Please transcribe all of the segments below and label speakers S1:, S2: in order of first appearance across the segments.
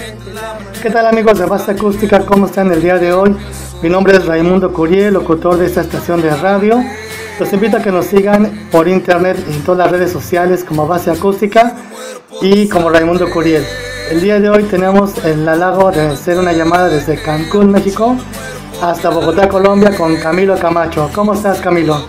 S1: ¿Qué tal, amigos de Base Acústica? ¿Cómo están el día de hoy? Mi nombre es Raimundo Curiel, locutor de esta estación de radio. Los invito a que nos sigan por internet en todas las redes sociales como Base Acústica y como Raimundo Curiel. El día de hoy tenemos el halago de hacer una llamada desde Cancún, México, hasta Bogotá, Colombia, con Camilo Camacho. ¿Cómo estás, Camilo?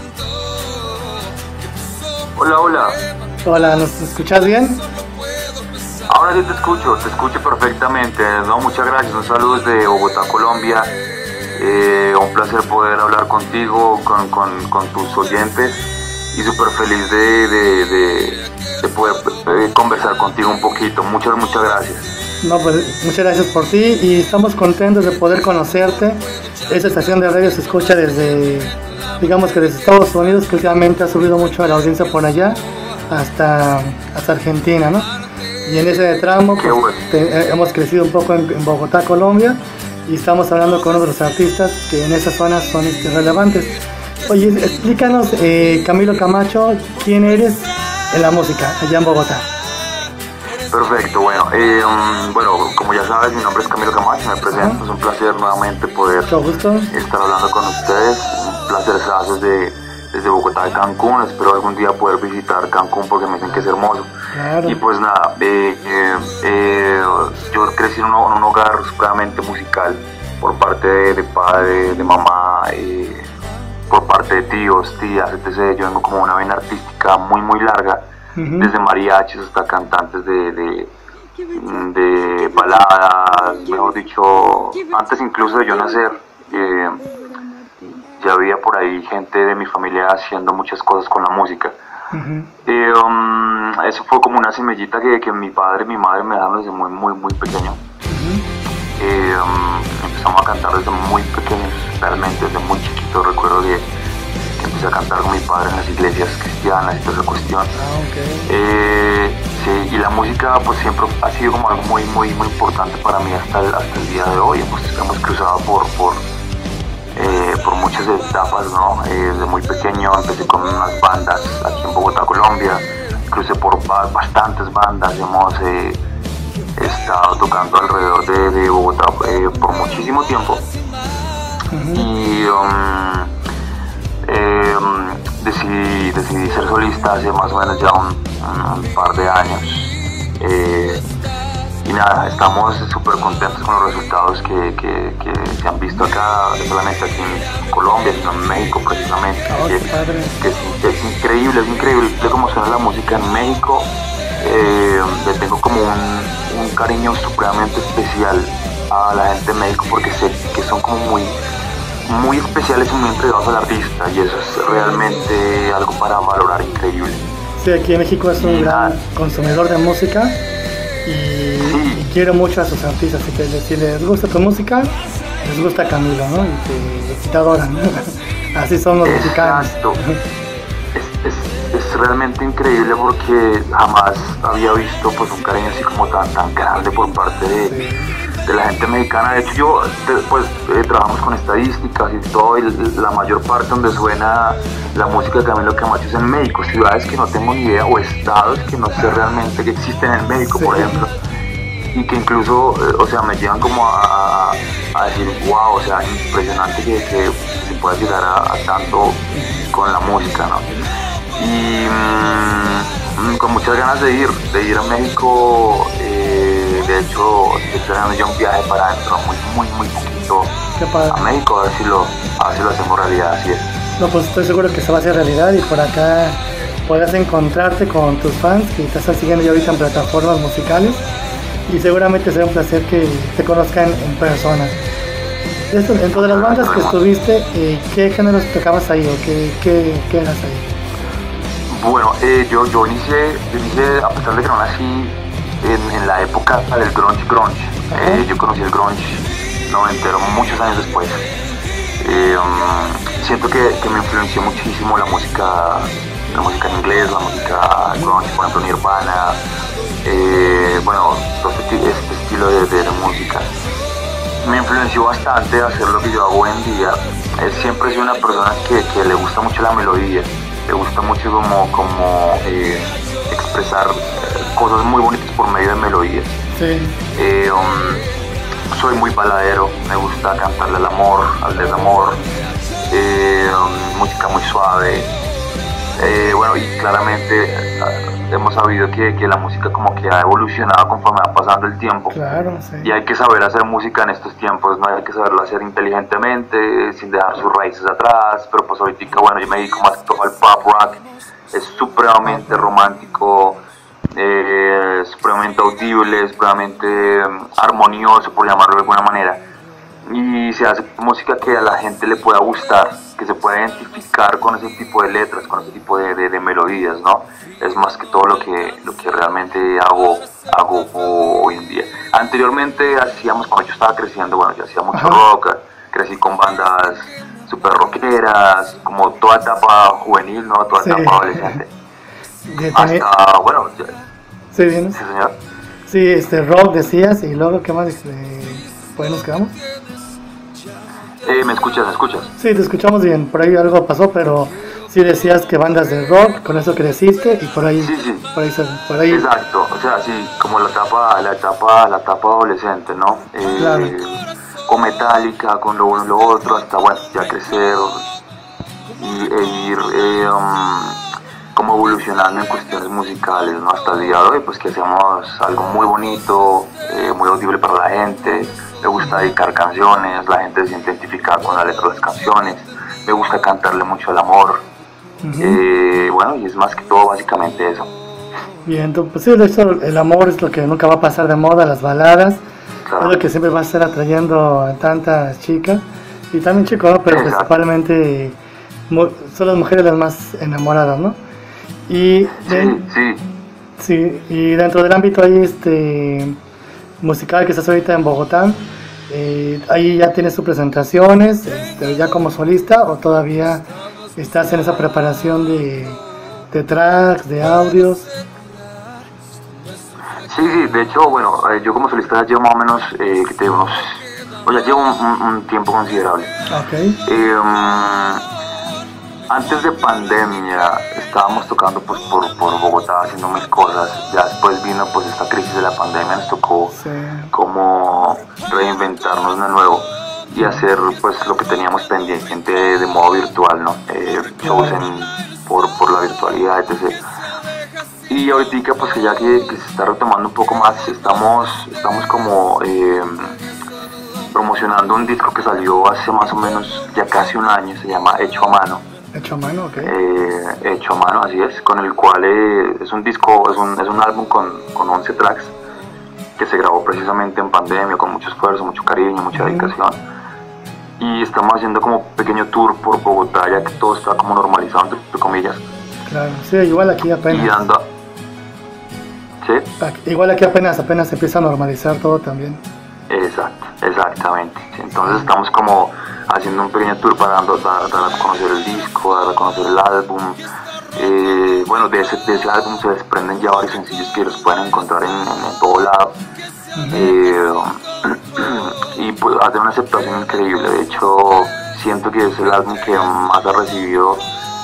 S2: Hola, hola.
S1: Hola, ¿nos escuchas bien?
S2: Ahora sí te escucho perfectamente. No, muchas gracias. Un saludo desde Bogotá, Colombia. Un placer poder hablar contigo, con tus oyentes, y súper feliz de poder conversar contigo un poquito. Muchas gracias.
S1: No, pues muchas gracias por ti y estamos contentos de poder conocerte. Esta estación de radio se escucha desde, digamos que desde Estados Unidos, que últimamente ha subido mucho la audiencia por allá, hasta Argentina, ¿no? Y en ese tramo pues,
S2: bueno.
S1: hemos crecido un poco en Bogotá, Colombia, y estamos hablando con otros artistas que en esas zonas son relevantes. Oye, explícanos, Camilo Camacho, ¿quién eres en la música allá en Bogotá?
S2: Perfecto, bueno, como ya sabes, mi nombre es Camilo Camacho, me presento, es un placer nuevamente poder estar hablando con ustedes, un placer desde Bogotá y Cancún. Espero algún día poder visitar Cancún porque me dicen que es hermoso.
S1: Claro.
S2: Y pues nada, yo crecí en un hogar supremamente musical por parte de padre, de mamá, por parte de tíos, tías, etc. Yo vengo como una vena artística muy larga, desde mariachis hasta cantantes de baladas, mejor dicho, antes incluso de yo nacer. Ya había por ahí gente de mi familia haciendo muchas cosas con la música. Eso fue como una semillita que mi padre y mi madre me daban desde muy pequeño. Empezamos a cantar desde muy pequeños, realmente desde muy chiquito. Recuerdo que empecé a cantar con mi padre en las iglesias cristianas y toda esa cuestión. Sí, y la música pues siempre ha sido como algo muy importante para mí hasta el día de hoy. Hemos cruzado por muchas etapas, ¿no? Desde muy pequeño empecé con unas bandas aquí en Bogotá, Colombia. Crucé por bastantes bandas. Hemos estado tocando alrededor de Bogotá por muchísimo tiempo. Y decidí ser solista hace más o menos ya un par de años. Y nada, estamos súper contentos con los resultados que se han visto acá, no solamente aquí en Colombia, sino en México precisamente. Es increíble cómo suena la música en México. Le tengo como un cariño supremamente especial a la gente de México porque sé que son como muy especiales y muy entregados al artista, y eso es realmente algo para valorar increíble.
S1: Sí, aquí en México es un gran consumidor de música. Y quiero mucho a sus artistas, así que si les gusta tu música, les gusta Camilo, ¿no? Y te adoran, ¿no? Así son los mexicanos.
S2: Es realmente increíble porque jamás había visto pues un cariño así como tan grande por parte de la gente mexicana. De hecho yo trabajamos con estadísticas y todo, y la mayor parte donde suena la música de Camilo Camacho es en México, ciudades que no tengo ni idea o estados que no sé realmente que existen en México, por ejemplo, y que incluso, me llevan como a decir, wow, o sea, impresionante que se pueda llegar a tanto con la música, ¿no? Y con muchas ganas de ir a México. De hecho, estoy planeando ya un viaje para dentro muy poquito a México, a ver si lo hacemos realidad, así es.
S1: No, pues estoy seguro que se va a hacer realidad, y por acá podrás encontrarte con tus fans que te están siguiendo ya ahorita en plataformas musicales, y seguramente será un placer que te conozcan en persona. Dentro de las bandas que estuviste, ¿qué géneros tocabas ahí o qué eras ahí?
S2: Bueno, yo inicié, a pesar de que no nací en la época del grunge. Yo conocí el grunge noventero muchos años después. Siento que me influenció muchísimo la música en inglés, la música grunge, por ejemplo Nirvana, todo este estilo de música. Me influenció bastante a hacer lo que yo hago hoy en día. Siempre he sido una persona que le gusta mucho la melodía, le gusta mucho como expresar cosas muy bonitas por medio de melodías.
S1: Sí.
S2: Soy muy baladero, me gusta cantarle al amor, al desamor, música muy suave. Bueno, y claramente hemos sabido que la música como que ha evolucionado conforme va pasando el tiempo.
S1: Claro, sí.
S2: Y hay que saber hacer música en estos tiempos, ¿no? Hay que saberlo hacer inteligentemente, sin dejar sus raíces atrás. Pero pues ahorita, bueno, yo me dedico más que todo al pop rock. Es supremamente romántico, supremamente audible, supremamente armonioso, por llamarlo de alguna manera. Y se hace música que a la gente le pueda gustar, que se pueda identificar con ese tipo de letras, con ese tipo de melodías, ¿no? Es más que todo lo que realmente hago hoy en día. Anteriormente hacíamos, cuando yo estaba creciendo, bueno, yo hacía mucho rock, crecí con bandas super rockeras, como toda etapa juvenil, ¿no? Toda etapa adolescente. Hasta, bueno,
S1: sí, bien.
S2: Sí, señor.
S1: Sí, rock decías, y luego, ¿qué más? ¿Por ahí nos quedamos?
S2: ¿Me escuchas?
S1: Sí, te escuchamos bien, por ahí algo pasó, pero sí decías que bandas de rock, con eso creciste, y por ahí...
S2: Sí.
S1: Por ahí.
S2: Exacto, o sea, sí, como la etapa adolescente, ¿no?
S1: Claro.
S2: Con Metallica, con lo uno y lo otro, hasta, bueno, ya crecer e ir como evolucionando en cuestiones musicales, ¿no? Hasta el día de hoy, pues que hacemos algo muy bonito, muy audible para la gente. Me gusta dedicar canciones, la gente se identifica con la letra de las canciones, me gusta cantarle mucho al amor. Bueno, y es más que todo básicamente eso.
S1: Bien, pues sí, de hecho el amor es lo que nunca va a pasar de moda, las baladas, claro. Es lo que siempre va a estar atrayendo a tantas chicas, y también chicos, ¿no? Pero exacto. Principalmente son las mujeres las más enamoradas, ¿no? Y sí, y dentro del ámbito ahí musical que estás ahorita en Bogotá, ahí ya tienes tus presentaciones, ya como solista, o todavía estás en esa preparación de tracks, de audios.
S2: Sí, de hecho, bueno, yo como solista llevo más o menos, ya llevo un tiempo considerable.
S1: Okay.
S2: Antes de pandemia estábamos tocando pues por Bogotá haciendo mis cosas. Ya después vino pues esta crisis de la pandemia, nos tocó como reinventarnos de nuevo y hacer pues lo que teníamos pendiente de modo virtual, ¿no? Shows por la virtualidad, etc. Y ahorita pues que ya que se está retomando un poco más, estamos como promocionando un disco que salió hace más o menos ya casi un año, se llama Hecho a Mano.
S1: Hecho a Mano, ok.
S2: Hecho a Mano, así es, con el cual es un disco, es un álbum con 11 tracks que se grabó precisamente en pandemia, con mucho esfuerzo, mucho cariño, mucha dedicación. Y estamos haciendo como un pequeño tour por Bogotá, ya que todo está como normalizado, entre comillas.
S1: Claro, sí, igual aquí apenas.
S2: Y anda. ¿Sí?
S1: Igual aquí apenas se empieza a normalizar todo también.
S2: Exactamente. Entonces estamos como haciendo un pequeño tour para dar a conocer el disco, dar a conocer el álbum. Bueno, de ese álbum se desprenden ya varios sencillos que los pueden encontrar en todo lado. Y pues hace una aceptación increíble. De hecho, siento que es el álbum que más ha recibido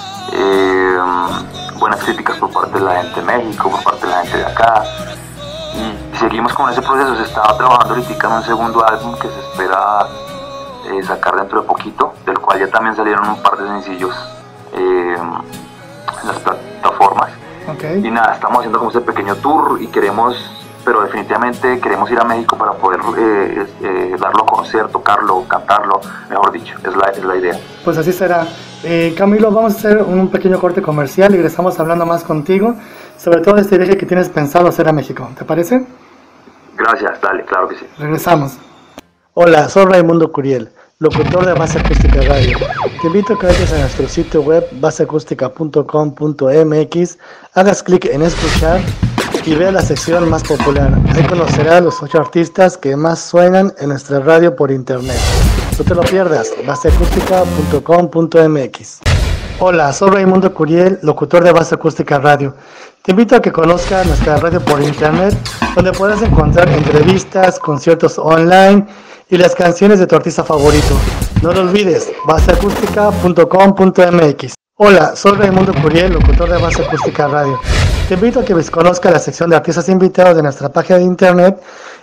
S2: buenas críticas por parte de la gente de México, por parte de la gente de acá. Y seguimos con ese proceso. Se estaba trabajando ahorita en un segundo álbum que se espera sacar dentro de poquito, del cual ya también salieron un par de sencillos en las plataformas.
S1: Okay.
S2: Y nada, estamos haciendo como ese pequeño tour y pero definitivamente queremos ir a México para poder darlo a conocer, tocarlo, cantarlo, mejor dicho, es la idea.
S1: Pues así será. Camilo, vamos a hacer un pequeño corte comercial y regresamos hablando más contigo sobre todo este viaje que tienes pensado hacer a México, ¿te parece?
S2: Gracias, dale, claro que sí.
S1: Regresamos. Hola, soy Raimundo Curiel, locutor de Base Acústica Radio. Te invito a que vayas a nuestro sitio web baseacústica.com.mx, hagas clic en escuchar y vea la sección más popular. Ahí conocerás los 8 artistas que más suenan en nuestra radio por internet. No te lo pierdas, baseacústica.com.mx. Hola, soy Raimundo Curiel, locutor de Base Acústica Radio. Te invito a que conozcas nuestra radio por internet, donde podrás encontrar entrevistas, conciertos online y las canciones de tu artista favorito. No lo olvides, baseacústica.com.mx. Hola, soy Raimundo Curiel, locutor de Base Acústica Radio. Te invito a que conozcas la sección de artistas invitados de nuestra página de internet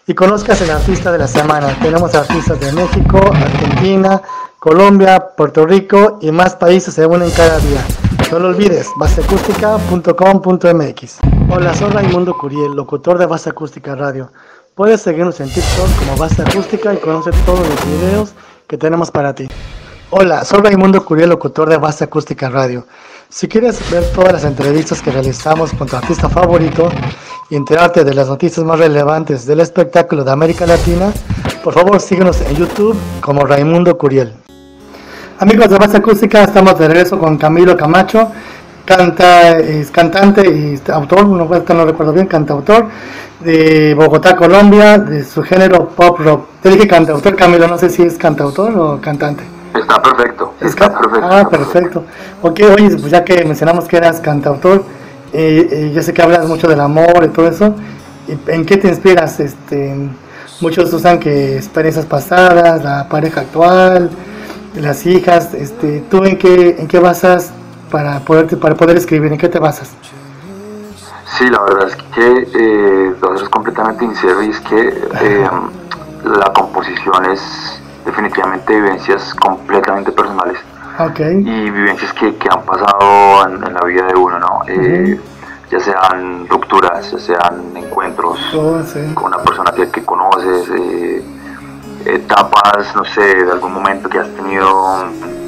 S1: y conozcas el artista de la semana. Tenemos artistas de México, Argentina, Colombia, Puerto Rico y más países se unen cada día. No lo olvides, baseacústica.com.mx. Hola, soy Raimundo Curiel, locutor de Base Acústica Radio. Puedes seguirnos en TikTok como Base Acústica y conocer todos los videos que tenemos para ti. Hola, soy Raimundo Curiel, locutor de Base Acústica Radio. Si quieres ver todas las entrevistas que realizamos con tu artista favorito y enterarte de las noticias más relevantes del espectáculo de América Latina, por favor síguenos en YouTube como Raimundo Curiel. Amigos de Base Acústica, estamos de regreso con Camilo Camacho, es cantante y autor, no recuerdo bien, cantautor de Bogotá, Colombia, de su género pop rock. Te dije cantautor, Camilo, no sé si es cantautor o cantante.
S2: Está perfecto, está perfecto.
S1: Ah, perfecto. Ok, oye, pues ya que mencionamos que eras cantautor, yo sé que hablas mucho del amor y todo eso. ¿En qué te inspiras? Muchos usan que experiencias pasadas, la pareja actual, las hijas. ¿Tú en qué basas para poder escribir? ¿En qué te basas?
S2: Sí, la verdad es que todo eso es completamente sincero y es que la composición es definitivamente vivencias completamente personales.
S1: Okay.
S2: Y vivencias que han pasado en la vida de uno, ¿no? Ya sean rupturas, ya sean encuentros con una persona que conoces, etapas, no sé, de algún momento que has tenido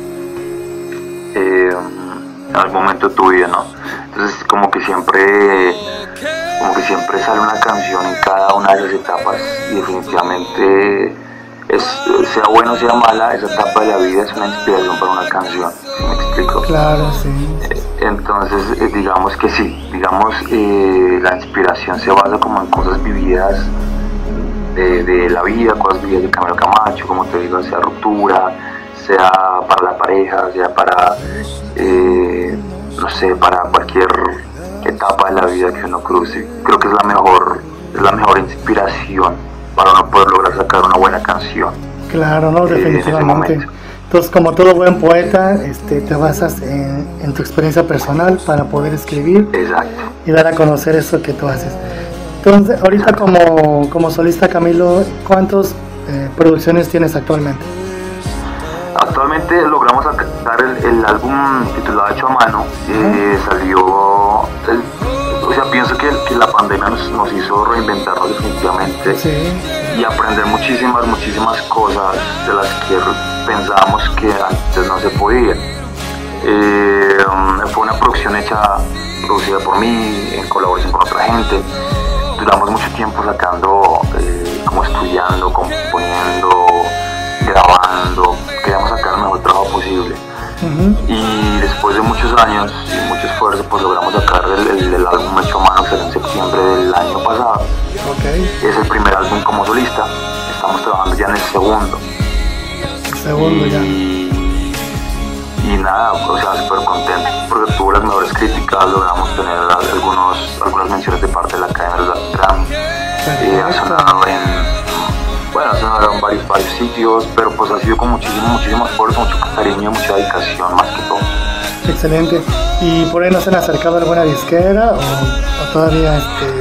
S2: en algún momento de tu vida, ¿no? Entonces como que siempre sale una canción en cada una de esas etapas y definitivamente sea buena o sea mala, esa etapa de la vida es una inspiración para una canción, ¿sí me explico?
S1: Claro, sí.
S2: Entonces, digamos que sí, la inspiración se basa como en cosas vividas de la vida, cosas vividas de Camilo Camacho, como te digo, sea ruptura, sea para la pareja, sea para, no sé, para cualquier etapa de la vida que uno cruce. Creo que es la mejor inspiración para uno poder lograr sacar una buena canción.
S1: Claro, no, definitivamente. Entonces, como todo buen poeta, te basas en tu experiencia personal para poder escribir.
S2: Exacto.
S1: Y dar a conocer eso que tú haces. Entonces, ahorita como solista, Camilo, ¿cuántas producciones tienes actualmente?
S2: Actualmente logramos sacar el álbum titulado Hecho a Mano. Salió o sea, pienso que la pandemia nos hizo reinventarnos definitivamente.
S1: Sí.
S2: Y aprender muchísimas cosas de las que pensábamos que antes no se podía. Fue una producida producida por mí en colaboración con otra gente. Duramos mucho tiempo sacando, como estudiando, componiendo, grabando. Queríamos sacar el mejor trabajo posible. Y después de muchos años y mucho esfuerzo, pues logramos sacar el álbum Hecho a Mano, que salió en septiembre del año pasado. Es el primer álbum como solista. Estamos trabajando ya en el segundo. Y nada, o sea, súper contento porque tuvo las mejores críticas, logramos tener algunas menciones de parte de la Academia de la Grammy. Ha sonado en varios sitios, pero pues ha sido con muchísimo esfuerzo, mucho cariño, mucha dedicación más que todo.
S1: Excelente. ¿Y por ahí no se han acercado a alguna disquera o todavía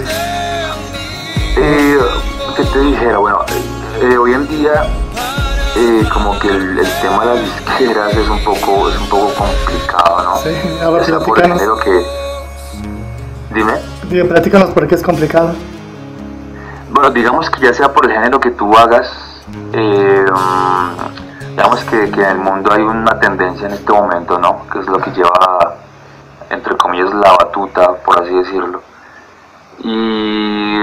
S2: ¿qué te dijera? Bueno, hoy en día como que el tema de las disqueras es un poco complicado, ¿no?
S1: Sí, a ver,
S2: o por el género que... Dime.
S1: Platícanos por qué es complicado.
S2: Bueno, digamos que ya sea por el género que tú hagas, digamos que en el mundo hay una tendencia en este momento, ¿no? Que es lo que lleva, entre comillas, la batuta, por así decirlo. Y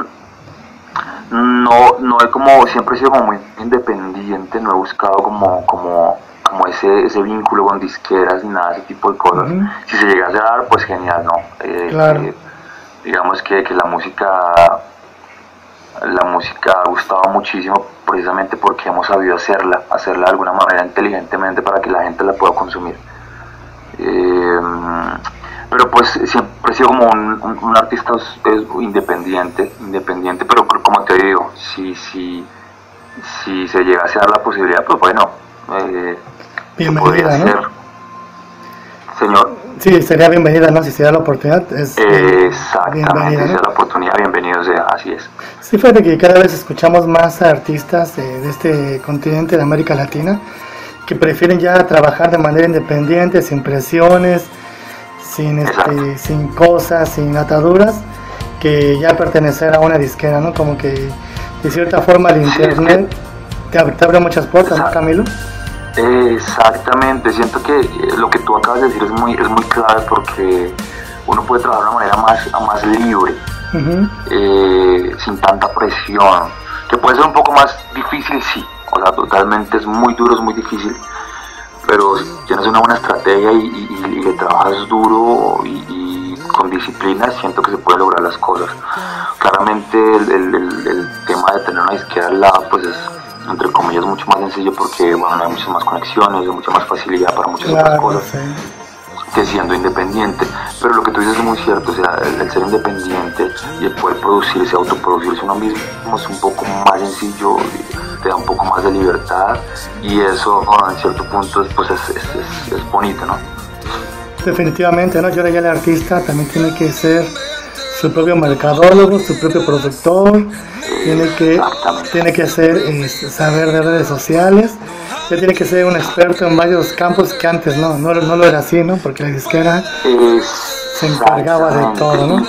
S2: no he como, siempre he sido como muy independiente, no he buscado como ese vínculo con disqueras ni nada de ese tipo de cosas. Si se llegase a dar, pues genial, ¿no?
S1: Claro.
S2: Digamos que la música ha gustado muchísimo precisamente porque hemos sabido hacerla de alguna manera inteligentemente para que la gente la pueda consumir. Pero pues siempre he sido como un artista independiente, pero como te digo, si se llegase a dar la posibilidad, pues bueno,
S1: bienvenida, ¿no?
S2: Señor.
S1: Sí, sería bienvenida, ¿no? Si se da la oportunidad, es
S2: exactamente, si se da la oportunidad, bienvenido sea, así es.
S1: Sí, fíjate que cada vez escuchamos más artistas de este continente de América Latina que prefieren ya trabajar de manera independiente, sin presiones, sin cosas, sin ataduras, que ya pertenecer a una disquera, ¿no? Como que de cierta forma el internet te abre muchas puertas, ¿no, Camilo?
S2: Exactamente, siento que lo que tú acabas de decir es muy clave, porque uno puede trabajar de una manera más libre, sin tanta presión, que puede ser un poco más difícil, sí, o sea, totalmente es muy duro, es muy difícil, pero si tienes una buena estrategia y le trabajas duro y con disciplina, siento que se pueden lograr las cosas. Claramente el tema de tener una disquera al lado, pues es, entre comillas, mucho más sencillo, porque bueno, hay muchas más conexiones, hay mucha más facilidad para muchas otras cosas, que siendo independiente. Pero lo que tú dices es muy cierto, o sea, el ser independiente y el poder producirse, autoproducirse uno mismo es un poco más sencillo, te da un poco más de libertad, y eso en cierto punto pues es bonito, ¿no?
S1: Definitivamente, ¿no? Yo creo que el artista también tiene que ser su propio mercadólogo, su propio productor, tiene que saber de redes sociales, ya tiene que ser un experto en varios campos que antes no lo era así, ¿no? Porque la disquera se encargaba de todo, ¿no?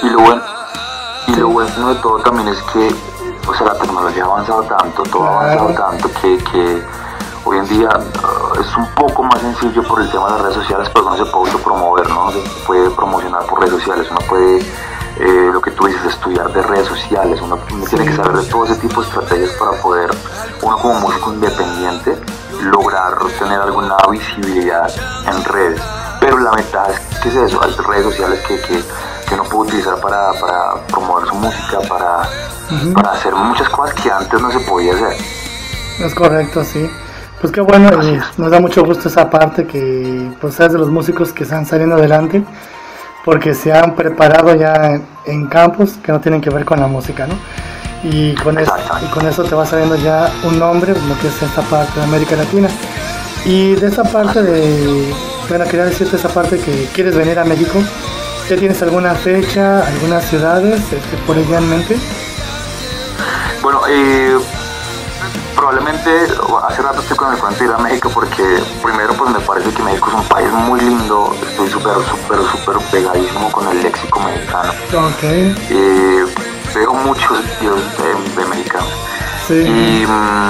S2: Y lo bueno de todo también es que, o sea, la tecnología ha avanzado tanto, todo ha avanzado tanto, que hoy en día es un poco más sencillo por el tema de las redes sociales, porque uno se puede autopromover, ¿no? Se puede promocionar por redes sociales, uno puede, lo que tú dices, estudiar de redes sociales, uno tiene que saber de todo ese tipo de estrategias para poder, uno como músico independiente, lograr tener alguna visibilidad en redes. Pero la ventaja es que es eso, hay redes sociales que uno puede utilizar para promover su música, para hacer muchas cosas que antes no se podía hacer.
S1: Es correcto, sí. Pues qué bueno, y nos da mucho gusto esa parte que pues seas de los músicos que están saliendo adelante, porque se han preparado ya en campos que no tienen que ver con la música, ¿no? Y con eso te va saliendo ya un nombre, lo que es esta parte de América Latina. Y de esa parte quería decirte esa parte que quieres venir a México. ¿Ya tienes alguna fecha, algunas ciudades por allá en mente?
S2: Bueno, probablemente hace rato estoy con el cuento de ir a México, porque primero pues me parece que México es un país muy lindo, estoy súper pegadísimo con el léxico mexicano. Veo muchos videos de mexicanos. Sí.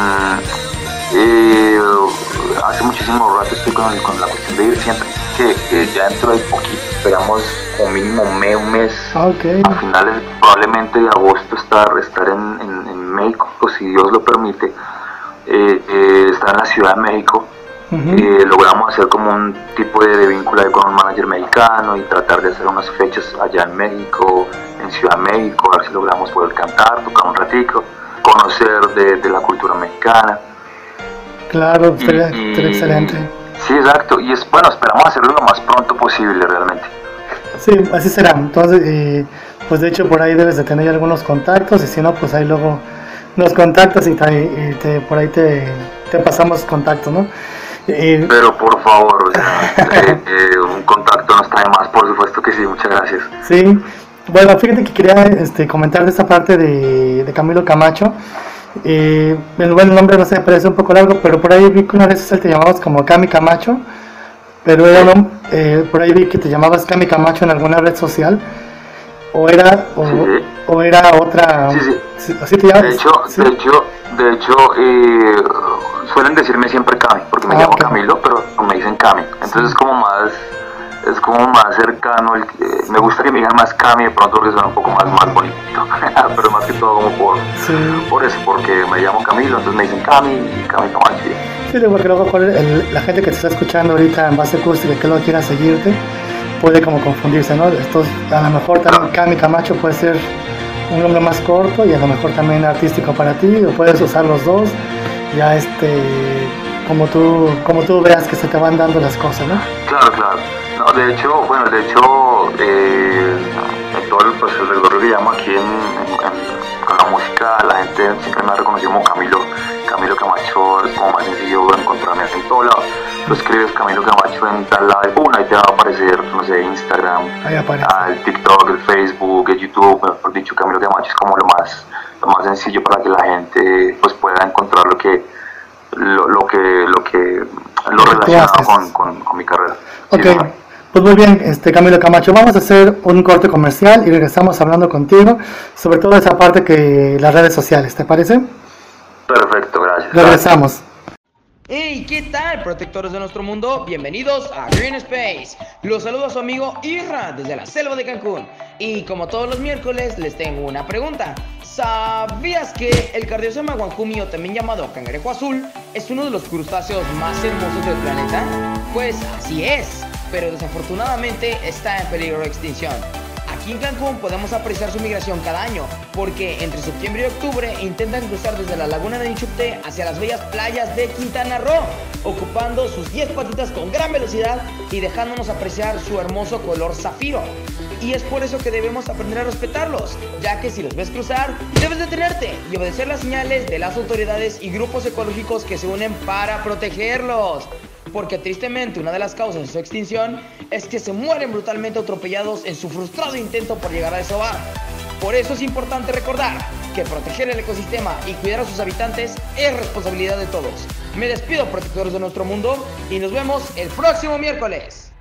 S2: Y hace muchísimo rato estoy con la cuestión de ir, siento que ya dentro de poquito, esperamos como mínimo un mes, a finales probablemente de agosto estar en México, si Dios lo permite, estar en la Ciudad de México. Logramos hacer como un tipo de vínculo ahí con un manager mexicano y tratar de hacer unas fechas allá en México, en Ciudad de México, a ver si logramos poder cantar, tocar un ratico, conocer de la cultura mexicana.
S1: Claro, sería excelente.
S2: Sí, exacto, y esperamos hacerlo lo más pronto posible realmente.
S1: Sí, así será. Entonces, pues de hecho por ahí debes de tener algunos contactos, y si no, pues ahí luego nos contactas y por ahí te pasamos contacto, ¿no?
S2: Pero por favor, un contacto no está de más, por supuesto que sí, muchas gracias.
S1: Sí, bueno, fíjate que quería comentar de esa parte de Camilo Camacho. El nombre no sé, parece un poco largo, pero por ahí vi que una vez te llamabas como Cami Camacho, pero por ahí vi que te llamabas Cami Camacho en alguna red social, o era otra.
S2: Sí.
S1: ¿Así te llamas?
S2: De hecho, suelen decirme siempre Cami, porque me llamo Camilo, pero me dicen Cami, entonces es como más cercano, me gusta que me digan más Cami, de pronto, porque suena un poco más bonito, pero más que todo como por eso, porque me llamo Camilo, entonces me dicen Cami y Cami Camacho.
S1: Sí, digo que luego la gente que te está escuchando ahorita en base acústica, que luego quiera seguirte, puede como confundirse, ¿no? A lo mejor también Cami Camacho puede ser un nombre más corto y a lo mejor también artístico para ti, o puedes usar los dos, ya como tú veas que se te van dando las cosas, ¿no?
S2: Claro. No, de hecho, todo el proceso del gorro que llamo aquí con la música la gente siempre me ha reconocido como Camilo Camacho. Es como más sencillo encontrarme en todo lado. Tú escribes Camilo Camacho en tal lado y ¡pum! Ahí te va a aparecer, no sé, Instagram, el TikTok, el Facebook, el YouTube. Mejor dicho, Camilo Camacho es como lo más sencillo para que la gente pues pueda encontrar lo relacionado con mi carrera.
S1: Ok,
S2: sí,
S1: pues muy bien, Camilo Camacho, vamos a hacer un corte comercial y regresamos hablando contigo sobre todo esa parte que las redes sociales, ¿te parece?
S2: Perfecto, gracias.
S1: Regresamos.
S3: Hey, ¿qué tal, protectores de nuestro mundo? Bienvenidos a Green Space. Los saludo a su amigo Irra desde la selva de Cancún. Y como todos los miércoles, les tengo una pregunta. ¿Sabías que el cardiosoma guanjumi, o también llamado cangrejo azul, es uno de los crustáceos más hermosos del planeta? Pues así es, pero desafortunadamente está en peligro de extinción. Aquí en Cancún podemos apreciar su migración cada año, porque entre septiembre y octubre intentan cruzar desde la laguna de Nichupté hacia las bellas playas de Quintana Roo, ocupando sus 10 patitas con gran velocidad y dejándonos apreciar su hermoso color zafiro. Y es por eso que debemos aprender a respetarlos, ya que si los ves cruzar, debes detenerte y obedecer las señales de las autoridades y grupos ecológicos que se unen para protegerlos. Porque tristemente una de las causas de su extinción es que se mueren brutalmente atropellados en su frustrado intento por llegar a desovar. Por eso es importante recordar que proteger el ecosistema y cuidar a sus habitantes es responsabilidad de todos. Me despido, protectores de nuestro mundo, y nos vemos el próximo miércoles.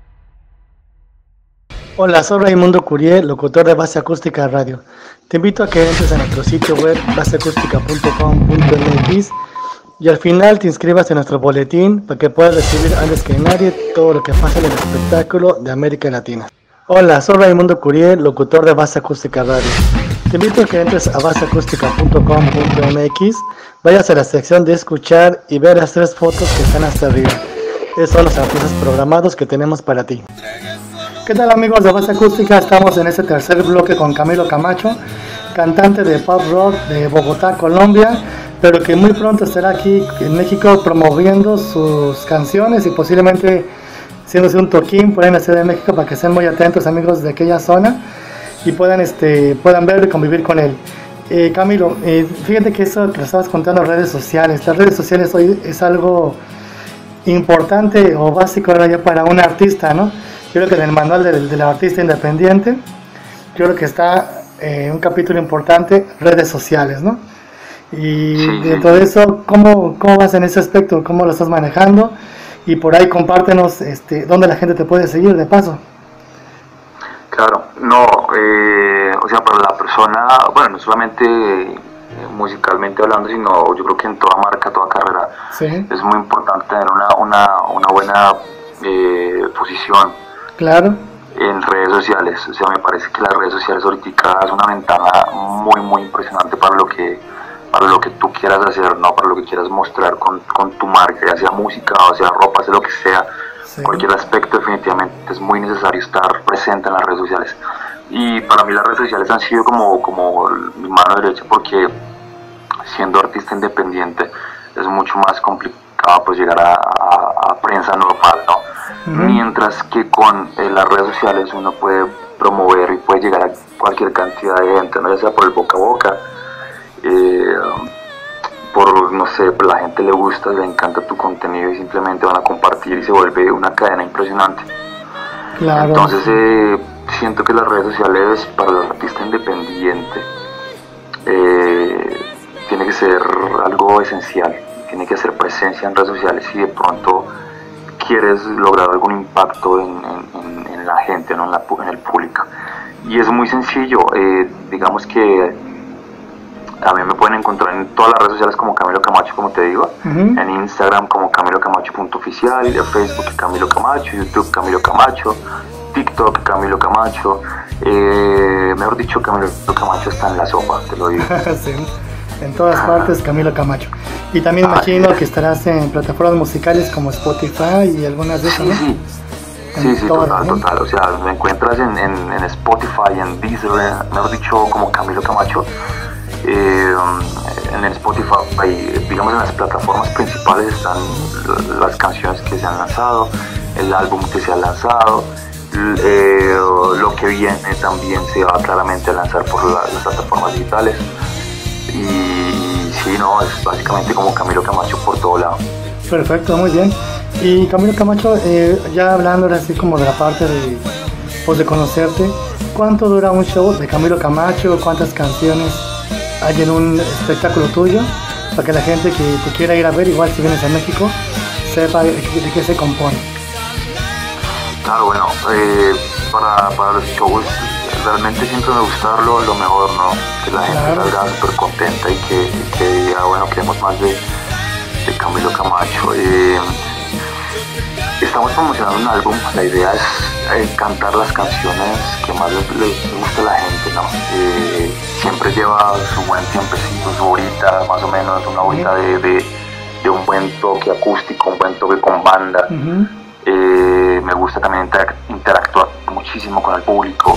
S1: Hola, soy Raimundo Curiel, locutor de Base Acústica Radio. Te invito a que entres a nuestro sitio web baseacústica.com.mx y al final te inscribas en nuestro boletín para que puedas recibir antes que nadie todo lo que pasa en el espectáculo de América Latina. Hola, soy Raimundo Curiel, locutor de Base Acústica Radio. Te invito a que entres a baseacústica.com.mx, vayas a la sección de escuchar y ver las 3 fotos que están hasta arriba. Esos son los artistas programados que tenemos para ti. ¿Qué tal, amigos de Base Acústica? Estamos en este tercer bloque con Camilo Camacho, cantante de pop rock de Bogotá, Colombia, pero que muy pronto estará aquí en México promoviendo sus canciones y posiblemente haciéndose un toquín por ahí en la Ciudad de México, para que estén muy atentos, amigos de aquella zona, y puedan verlo y convivir con él. Camilo, fíjate que eso que lo estabas contando, las redes sociales hoy es algo importante o básico ahora ya para un artista, ¿no? Yo creo que en el manual del artista independiente, yo creo que está un capítulo importante, redes sociales, ¿no? Y dentro de eso, ¿cómo vas en ese aspecto? ¿Cómo lo estás manejando? Y por ahí compártenos dónde la gente te puede seguir de paso.
S2: Claro, no, o sea, para la persona, bueno, no solamente musicalmente hablando, sino yo creo que en toda marca, toda carrera,
S1: sí,
S2: es muy importante tener una buena posición,
S1: claro,
S2: en redes sociales. O sea, me parece que las redes sociales ahorita es una ventana muy impresionante para lo que tú quieras hacer, ¿no? Para lo que quieras mostrar con tu marca, ya sea música o sea ropa, sea lo que sea, sí, cualquier aspecto. Definitivamente es muy necesario estar presente en las redes sociales. Y para mí las redes sociales han sido como mi mano derecha, porque siendo artista independiente es mucho más complicado pues llegar a prensa normal, ¿no? Mientras que con las redes sociales uno puede promover y puede llegar a cualquier cantidad de gente, ¿no? Ya sea por el boca a boca, por, no sé, la gente le gusta, le encanta tu contenido y simplemente van a compartir y se vuelve una cadena impresionante. Claro. Entonces siento que las redes sociales para el artista independiente tiene que ser algo esencial, tiene que hacer presencia en redes sociales si de pronto quieres lograr algún impacto en la gente, ¿no? en el público. Y es muy sencillo, digamos que a mí me pueden encontrar en todas las redes sociales como Camilo Camacho, como te digo, en Instagram como camilocamacho.oficial, en Facebook Camilo Camacho, YouTube Camilo Camacho, TikTok Camilo Camacho, mejor dicho, Camilo Camacho está en la sopa, te lo digo. Sí,
S1: en todas partes Camilo Camacho. Y también imagino que estarás en plataformas musicales como Spotify y algunas de esas, ¿no?
S2: Sí, total, o sea, me encuentras en Spotify, en Deezer, mejor dicho, como Camilo Camacho. En el Spotify, digamos, en las plataformas principales están las canciones que se han lanzado, el álbum que se ha lanzado, Lo que viene también se va claramente a lanzar por las plataformas digitales. Y sí, no, es básicamente como Camilo Camacho por todo lado.
S1: Perfecto, muy bien. Y Camilo Camacho, ya hablando ahora así como de la parte de, pues, de conocerte, ¿cuánto dura un show de Camilo Camacho? ¿Cuántas canciones hay en un espectáculo tuyo? Para que la gente que te quiera ir a ver, igual si vienes a México, sepa de qué se compone.
S2: Claro, bueno, para los shows realmente siempre me gusta dar lo mejor, ¿no? Que la gente salga súper contenta y que diga, bueno, queremos más de Camilo Camacho. Estamos promocionando un álbum, la idea es cantar las canciones que más les gusta a la gente, ¿no? Siempre lleva su buen tiempecito, su horita, más o menos, una horita de un buen toque acústico, un buen toque con banda. Me gusta también interactuar muchísimo con el público.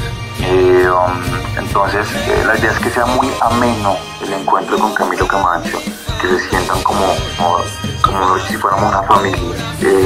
S2: Entonces la idea es que sea muy ameno el encuentro con Camilo Camacho, que se sientan como si fuéramos una familia.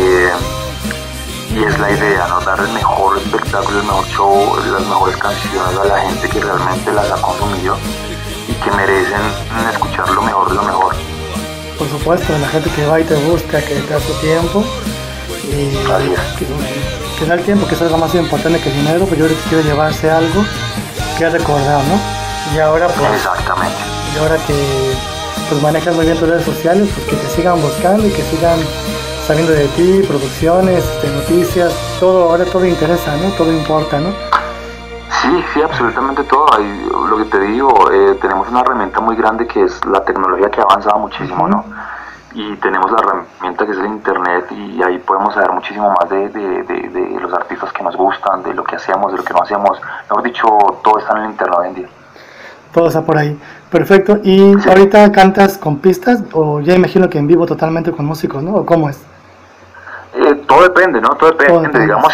S2: Y es la idea, ¿no? Dar el mejor espectáculo, el mejor show, las mejores canciones a la gente que realmente las ha consumido y que merecen escuchar lo mejor de lo mejor.
S1: Por supuesto, la gente que va y te busca, que te da su tiempo y que da el tiempo, que es algo más importante que el dinero, pues yo creo que quiero llevarse algo que recordar, ¿no? Y ahora pues,
S2: exactamente.
S1: Y ahora que pues manejas muy bien tus redes sociales, pues que te sigan buscando y que sigan sabiendo de ti, producciones, noticias, todo, ahora todo interesa, ¿no? Todo importa, ¿no?
S2: Sí, absolutamente todo. Ahí, lo que te digo, tenemos una herramienta muy grande que es la tecnología, que ha avanzado muchísimo, ¿no? Y tenemos la herramienta que es el internet, y ahí podemos saber muchísimo más de los artistas que nos gustan, de lo que hacemos, de lo que no hacemos. Mejor dicho, todo está en el internet hoy en día.
S1: Todo está por ahí. Perfecto. ¿Y sí, ahorita cantas con pistas o ya imagino que en vivo totalmente con músicos, ¿no? ¿O cómo es?
S2: Todo depende, ¿no? Todo depende. Digamos,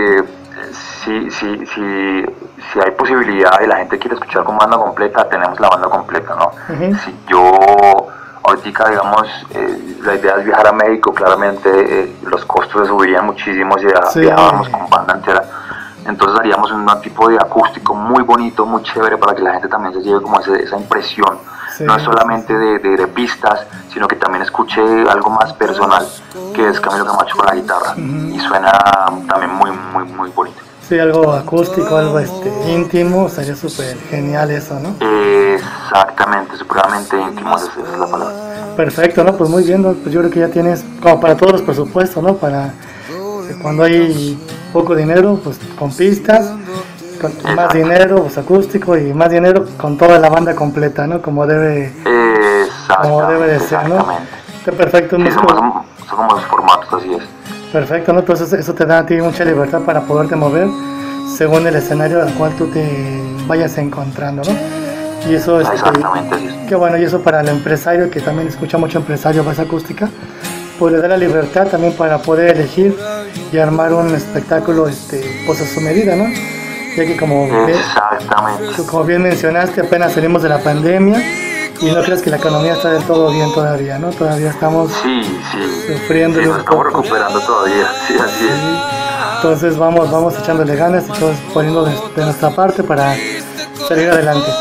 S2: si hay posibilidad y la gente quiere escuchar con banda completa, tenemos la banda completa, ¿no? Si yo ahorita, digamos, la idea es viajar a México, claramente los costos se subirían muchísimo si viajábamos con banda entera. Entonces haríamos un tipo de acústico muy bonito, muy chévere, para que la gente también se lleve como esa impresión. No es solamente de pistas, sino que también escuche algo más personal, que es Camilo Camacho con la guitarra, y suena también muy, muy, muy bonito.
S1: Sí, algo acústico, algo íntimo, sería súper genial eso, ¿no?
S2: Exactamente, supremamente íntimo, esa es la palabra.
S1: Perfecto, ¿no? Pues muy bien, ¿no? Pues yo creo que ya tienes, como para todos los presupuestos, ¿no? Para cuando hay poco dinero, pues con pistas, con más dinero, pues acústico, y más dinero con toda la banda completa, ¿no? Como debe de ser, ¿no? Está perfecto.
S2: Sí, son como los formatos, así es.
S1: Perfecto, ¿no? Entonces eso te da a ti mucha libertad para poderte mover según el escenario al cual tú te vayas encontrando, ¿no? Y eso es
S2: exactamente así es.
S1: Qué bueno, y eso para el empresario, que también escucha mucho empresario base acústica, pues le da la libertad también para poder elegir y armar un espectáculo pues a su medida, ¿no? Ya que como bien mencionaste, apenas salimos de la pandemia y no crees que la economía está del todo bien todavía, ¿no? Todavía estamos sufriendo.
S2: Sí, nos estamos recuperando todavía, sí, así es.
S1: Entonces vamos echándole ganas y todos poniendo de nuestra parte para salir adelante.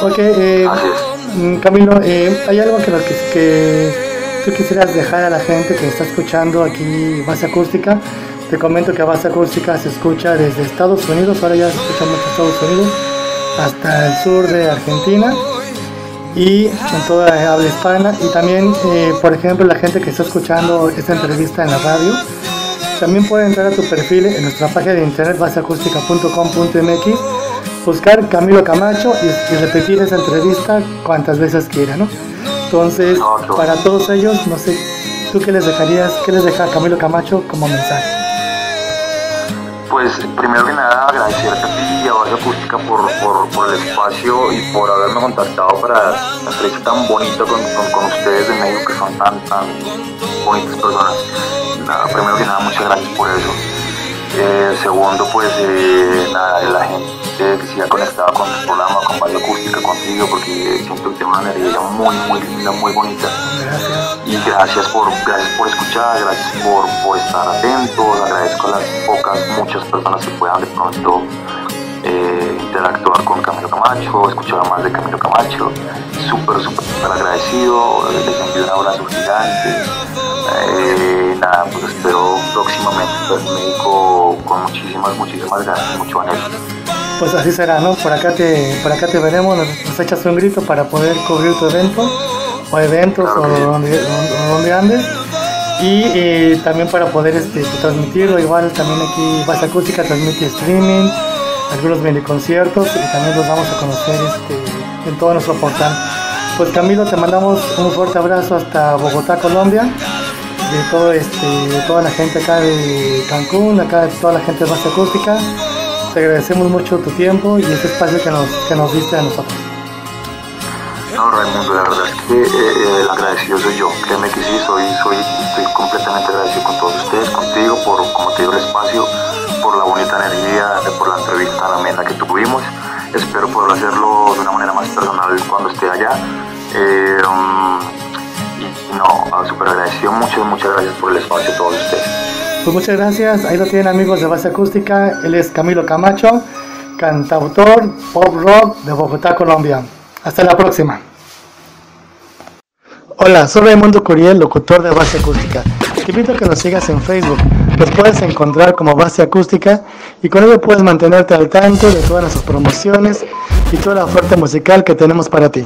S1: Ok, Camilo, ¿hay algo que tú quisieras dejar a la gente que está escuchando aquí Base Acústica? Te comento que Base Acústica se escucha desde Estados Unidos, ahora ya se escucha mucho Estados Unidos, hasta el sur de Argentina y en toda habla hispana. Y también, por ejemplo, la gente que está escuchando esta entrevista en la radio, también puede entrar a tu perfil en nuestra página de internet baseacústica.com.mx, buscar Camilo Camacho y repetir esa entrevista cuantas veces quiera, ¿no? Entonces, para todos ellos, no sé, ¿tú qué les deja Camilo Camacho como mensaje?
S2: Pues primero que nada agradecerte a ti y a Base Acústica por el espacio y por haberme contactado para una entrevista tan bonita con ustedes de México, que son tan bonitas personas. Nada, primero que nada, muchas gracias por eso. Segundo, pues nada, la gente que siga conectada con tu programa, con Base Acústica, contigo, porque siento que tiene una energía muy, muy linda, muy bonita.
S1: Gracias.
S2: Y gracias por escuchar, gracias por estar atentos, agradezco a las muchas personas que puedan de pronto interactuar con Camilo Camacho, escuchar más de Camilo Camacho. Súper agradecido, les envío un abrazo gigante. Nada, pues espero próximamente estar en México con muchísimas ganas y mucho anhelo.
S1: Pues así será, ¿no? Por acá te veremos, nos echas un grito para poder cubrir tu evento o eventos, claro, o donde andes, y también para poder transmitirlo. Igual también aquí Base Acústica transmite streaming, algunos mini conciertos, y también los vamos a conocer en todo nuestro portal. Pues Camilo, te mandamos un fuerte abrazo hasta Bogotá, Colombia, de toda la gente acá de Cancún, acá de toda la gente de Base Acústica. Te agradecemos mucho tu tiempo y este espacio que nos diste a nosotros.
S2: No, Raimundo, la verdad es que el agradecido soy yo. Créeme que sí, estoy completamente agradecido con todos ustedes, contigo, por, como te digo, el espacio, por la bonita energía, por la entrevista tan amena que tuvimos. Espero poder hacerlo de una manera más personal cuando esté allá. Y no, súper agradecido, muchas gracias por el espacio a todos ustedes.
S1: Pues muchas gracias, ahí lo tienen, amigos de Base Acústica. Él es Camilo Camacho, cantautor pop rock de Bogotá, Colombia. Hasta la próxima. Hola, soy Raimundo Curiel, locutor de Base Acústica. Te invito a que nos sigas en Facebook. Nos puedes encontrar como Base Acústica y con ello puedes mantenerte al tanto de todas nuestras promociones y toda la oferta musical que tenemos para ti.